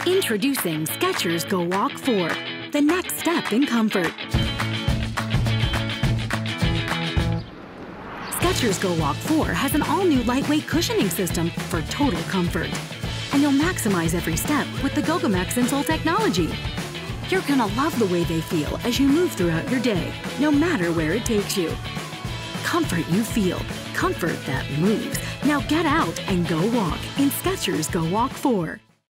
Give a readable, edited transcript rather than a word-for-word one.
Introducing Skechers GOWalk 4, the next step in comfort. Skechers GOWalk 4 has an all-new lightweight cushioning system for total comfort. And you'll maximize every step with the Gogo Max insole technology. You're gonna love the way they feel as you move throughout your day, no matter where it takes you. Comfort you feel, comfort that moves. Now get out and go walk in Skechers GOWalk 4.